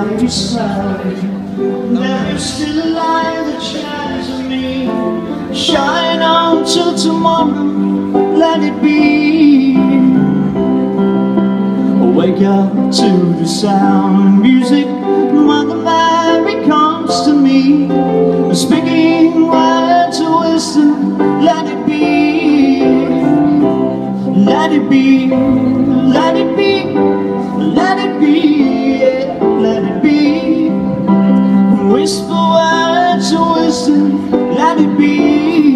by your side. There is still a light that shines on me. Shine on till tomorrow, let it be. Wake up to the sound of music. Mother Mary comes to me, speaking words of wisdom. Let it be, let it be, let it be, let it be, yeah, let it be. Whisper words of wisdom. Let it be.